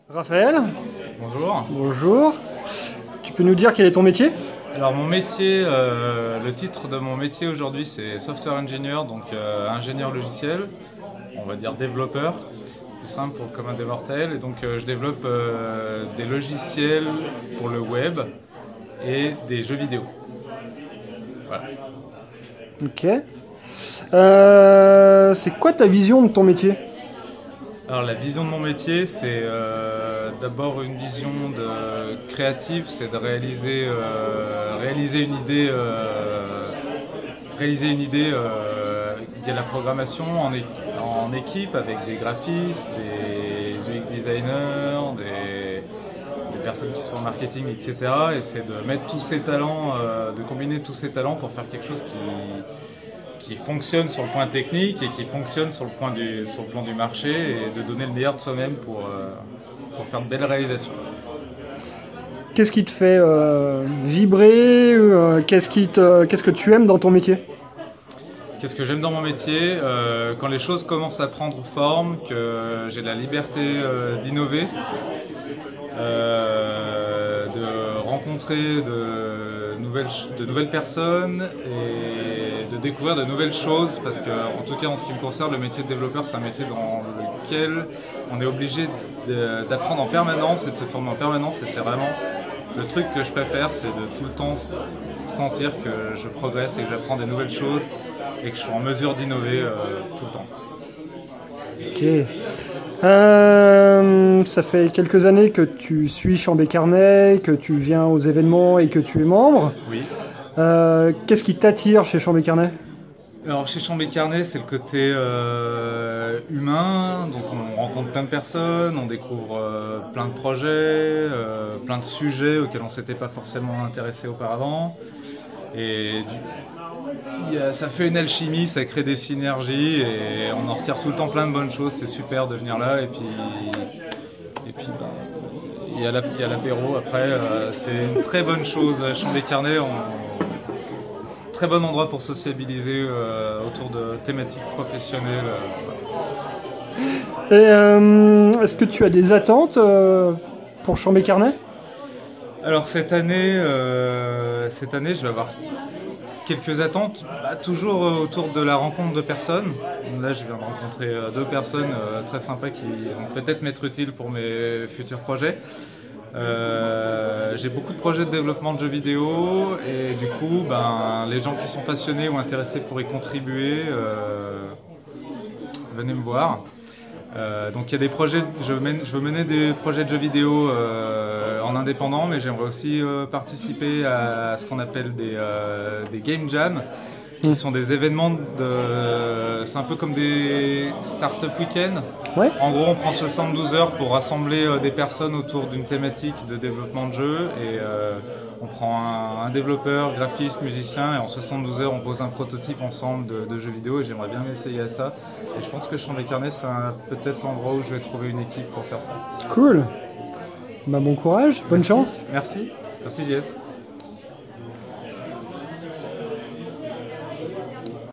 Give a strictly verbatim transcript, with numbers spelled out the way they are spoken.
Raphaël, Bonjour. bonjour. Tu peux nous dire quel est ton métier? Alors mon métier, euh, le titre de mon métier aujourd'hui c'est Software Engineer, donc euh, ingénieur logiciel, on va dire développeur, plus simple pour le commun des mortels. Et donc euh, je développe euh, des logiciels pour le web et des jeux vidéo. Voilà. Ok. Euh, c'est quoi ta vision de ton métier? Alors la vision de mon métier, c'est euh, d'abord une vision de créative, c'est de réaliser, euh, réaliser une idée, euh, réaliser une idée euh, via la programmation en, é en équipe avec des graphistes, des U X designers, des, des personnes qui sont en marketing, et cetera. Et c'est de mettre tous ces talents, euh, de combiner tous ces talents pour faire quelque chose qui qui fonctionne sur le point technique et qui fonctionne sur le, point du, sur le plan du marché, et de donner le meilleur de soi-même pour, euh, pour faire de belles réalisations. Qu'est-ce qui te fait euh, vibrer euh, qu'est-ce, qui te, qu'est-ce que tu aimes dans ton métier? Qu'est-ce que j'aime dans mon métier? euh, Quand les choses commencent à prendre forme, que j'ai la liberté euh, d'innover, euh, de rencontrer de nouvelles, de nouvelles personnes et de découvrir de nouvelles choses, parce que, en tout cas en ce qui me concerne, le métier de développeur c'est un métier dans lequel on est obligé d'apprendre en permanence et de se former en permanence, et c'est vraiment le truc que je préfère, c'est de tout le temps sentir que je progresse et que j'apprends des nouvelles choses et que je suis en mesure d'innover euh, tout le temps. Ok. Euh, ça fait quelques années que tu suis Chambécarnet, que tu viens aux événements et que tu es membre. Oui. Euh, qu'est-ce qui t'attire chez Chambécarnet? Alors chez Chambécarnet, c'est le côté euh, humain, donc on rencontre plein de personnes, on découvre euh, plein de projets, euh, plein de sujets auxquels on ne s'était pas forcément intéressé auparavant. Et du, y a, ça fait une alchimie, ça crée des synergies et on en retire tout le temps plein de bonnes choses, c'est super de venir là. Et puis, et puis bah, il y a l'apéro après, euh, c'est une très bonne chose. Chambécarnet, on, très bon endroit pour sociabiliser euh, autour de thématiques professionnelles. Et euh, est-ce que tu as des attentes euh, pour Chambécarnet? Alors cette année, euh, cette année, je vais avoir quelques attentes, bah, toujours autour de la rencontre de personnes. Là, je viens de rencontrer euh, deux personnes euh, très sympas qui vont peut-être m'être utiles pour mes futurs projets. Euh, j'ai beaucoup de projets de développement de jeux vidéo, et du coup ben, les gens qui sont passionnés ou intéressés pour y contribuer, euh, venez me voir. Euh, donc il y a des projets, je, mène, je veux mener des projets de jeux vidéo euh, en indépendant, mais j'aimerais aussi euh, participer à, à ce qu'on appelle des, euh, des game jams, qui sont des événements de... c'est un peu comme des start-up week-end. Ouais. En gros, on prend soixante-douze heures pour rassembler euh, des personnes autour d'une thématique de développement de jeu, et euh, on prend un, un développeur, graphiste, musicien, et en soixante-douze heures on pose un prototype ensemble de, de jeux vidéo, et j'aimerais bien m'essayer à ça. Et je pense que Chambécarnet, c'est peut-être l'endroit où je vais trouver une équipe pour faire ça. Cool. Bah, bon courage, bonne Merci. chance. Merci, merci J S.